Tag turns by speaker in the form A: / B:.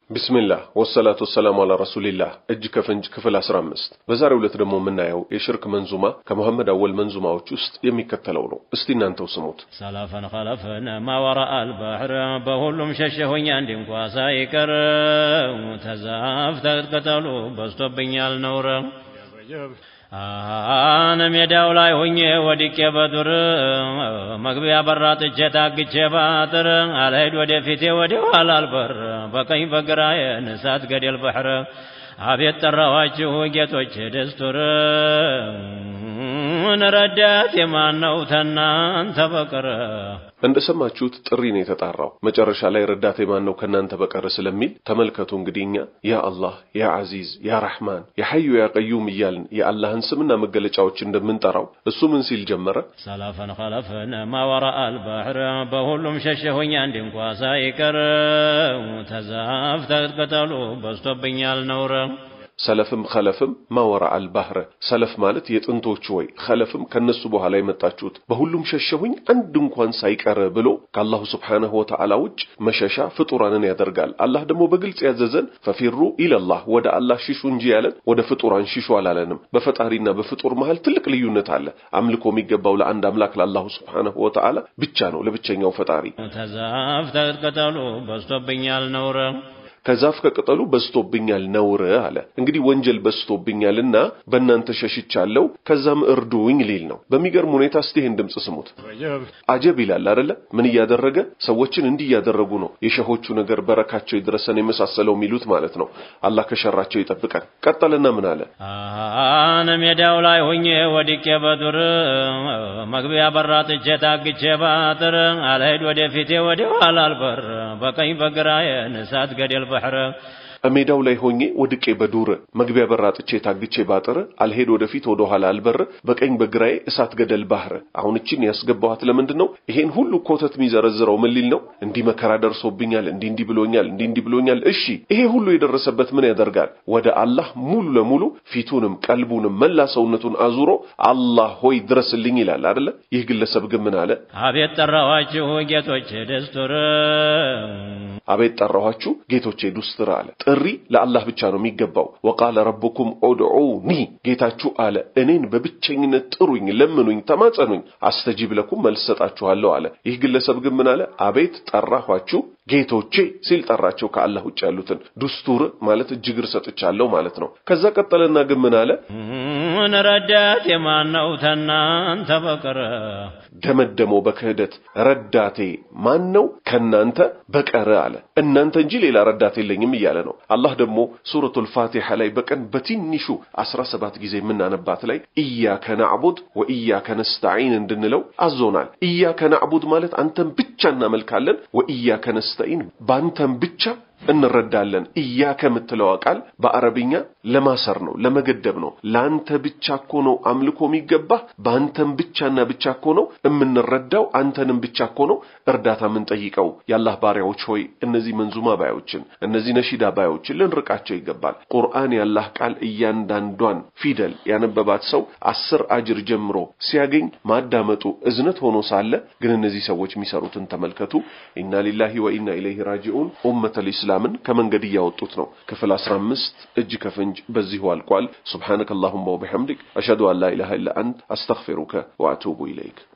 A: ቢስሚላህ ወሰላቱ ወሰላሙ ዐላ ረሱሊላህ እጅ ከፍንጅ ክፍል 15 በዛሬው ዕለት ደግሞ የምናየው የሽርክ መንዙማ ከመሐመድ አወል መንዙማዎች ውስጥ የሚከተለው ነው። እስቲ እናንተው ስሙት።
B: ሰላፈን ኸለፈን ማወራአል ባህር በሁሉም ሸሸሁኝ አንድ እንኳ ሳይቀር ተዛፍተህ በስቶብኛል ነውር አነ ሜዳው ላይ ሆኜ ወድቄ በዱር መግቢያ በራጥቼ ታግቼ ባጥር አልሄድ ወደፊቴ ወደ ኋላ አልበር በቀኝ በግራዬ እሳት ገደል ባህር አቤት ጠራኋችሁ ጌቶቼ ደስቱር ረዳት የማነው ተናንተ በቀር።
A: እንደሰማችሁት ጥሪ ነው የተጣራው። መጨረሻ ላይ ረዳት የማነው ከናንተ በቀር ስለሚል ተመልከቱ። እንግዲህኛ ያ አላህ ያ አዚዝ ያ ረህማን ያ ሐዩ ያ ቀዩም እያልን የአላህን ስምና መገለጫዎች እንደምንጠራው እሱ ምን ሲል ጀመረ?
B: ሰላፈን ኸለፈን ማወራአል ባህር በሁሉም ሸሸሁኝ አንድ እንኳ ሳይቀር ተዛፍተህ በስቶብኛል ነውር።
A: ሰለፍም ኸለፍም ማወራአል ባህር ሰለፍ ማለት የጥንቶቹ ወይ ኸለፍም ከነሱ በኋላ የመጣችሁት በሁሉም ሸሸሁኝ አንድ እንኳን ሳይቀር ብሎ ከአላሁ Subhanahu Wa Ta'ala ውጭ መሸሻ ፍጡራንን ያደርጋል። አላህ ደግሞ በግልጽ ያዘዘን ፈፊሩ ኢለላህ ወደ አላህ ሽሹ እንጂ ያለን ወደ ፍጡራን ሽሹ አላለንም። በፈጣሪና በፍጡር መሃል ትልቅ ልዩነት አለ። አምልኮ የሚገባው ለአንድ አምላክ ለአላሁ Subhanahu Wa Ta'ala ብቻ ነው፣ ለብቸኛው ፈጣሪ።
B: ተዛፍተህ በስቶብኛል ነውር
A: ከዛፍ ከቅጠሉ በስቶብኛል ነውር አለ። እንግዲህ ወንጀል በስቶብኛልና በእናንተ ሸሽቻለሁ ከዛም እርዱኝ ሊል ነው። በሚገርም ሁኔታ እስቲ ይህን ድምጽ ስሙት። አጀብ ይላል አይደለ? ምን እያደረገ ሰዎችን እንዲህ ያደረጉ ነው የሸሆቹ ነገር በረካቸው ይድረሰን የመሳሰለው ሚሉት ማለት ነው። አላህ ከሸራቸው ይጠብቀን። ቀጠለና ምን አለ?
B: አነ ሜዳው ላይ ሆኜ ወድቄ በዱር መግቢያ በራጥቼ ታግቼ ባጥር አልሄድ ወደፊቴ ወደ ኋላ አልበር በቀኝ በግራዬ እሳት ገደል ባህር
A: ሜዳው ላይ ሆኜ ወድቄ በዱር መግቢያ በራጥቼ ታግቼ ባጥር አልሄድ ወደፊት ወደ ኋላ አልበር በቀኝ በግራዬ እሳት ገደል ባህር። አሁን እቺን ያስገባዋት ለምንድነው? ይሄን ሁሉ ኮተት ሚዘረዝረው ምን ሊል ነው? እንዲህ መከራ ደርሶብኛል እንዲህ ብሎኛል እንዲህ ብሎኛል። እሺ ይሄ ሁሉ የደረሰበት ምን ያደርጋል? ወደ አላህ ሙሉ ለሙሉ ፊቱንም ቀልቡንም መላ ሰውነቱን አዙሮ አላህ ሆይ ድረስልኝ ይላል አይደለ? ይህ ግለሰብ ግን ምን አለ?
B: አቤት ጠራኋችሁ ጌቶቼ ደስቱር
A: አቤት ጠራኋችሁ ጌቶቼ ደስቱር አለ። ጥሪ ለአላህ ብቻ ነው የሚገባው። ወቃለ ረብኩም ኡድዑኒ ጌታችሁ አለ እኔን በብቸኝነት ጥሩኝ ለምኑኝ ተማጸኑኝ አስተጂብ ለኩም መልስ ሰጣችኋለሁ አለ። ይህ ግለሰብ ግን ምን አለ? አቤት ጠራኋችሁ ጌቶቼ ሲል ጠራቸው ከአላህ ውጭ ያሉትን። ደስቱር ማለት እጅግር ሰጥቻለሁ ማለት ነው። ከዛ ቀጠለና ግን ምን አለ? ረዳት የማነው ተናንተ በቀር ደመደመው በክህደት ረዳቴ ማነው ከናንተ በቀር አለ። እናንተ እንጂ ሌላ ረዳት የለኝም እያለ ነው። አላህ ደግሞ ሱረቱል ፋቲሃ ላይ በቀን በትንሹ 17 ጊዜ የምናነባት ላይ ኢያከ ነዕቡድ ወኢያከ ነስተዒን እንድንለው አዞናል። ኢያከ ነዕቡድ ማለት አንተን ብቻ እናመልካለን፣ ወኢያከ ነስተዒን ባንተን ብቻ እንረዳለን። ኢያከ የምትለው ቃል በአረብኛ ለማሰር ነው፣ ለመገደብ ነው። ላንተ ብቻ እኮ ነው አምልኮ የሚገባህ፣ ባንተን ብቻና ብቻ እኮ ነው የምንረዳው፣ አንተንም ብቻ እኮ ነው እርዳታ የምንጠይቀው። የአላህ ባሪያዎች ሆይ እነዚህ መንዙማ ባዮችን እነዚህ ነሺዳ ባዮችን ልንርቃቸው ይገባል። ቁርአን የአላህ ቃል እያንዳንዷን ፊደል ያነበባት ሰው 10 አጅር ጀምሮ ሲያገኝ ማዳመጡ እዝነት ሆኖ ሳለ ግን እነዚህ ሰዎች የሚሰሩትን ተመልከቱ። ኢና ሊላሂ ወኢና ኢለይሂ ራጂዑን ኡመተል ኢስላምን ከመንገድ ያወጡት ነው። ክፍል 15 እጅ ከፍንጅ በዚሁ አልቋል። ሱብሃነከ አላሁመ ወቢሐምዲክ አሽሀዱ አን ላ ኢላሃ ኢላ አንተ አስተግፊሩከ ወአቱቡ ኢለይክ።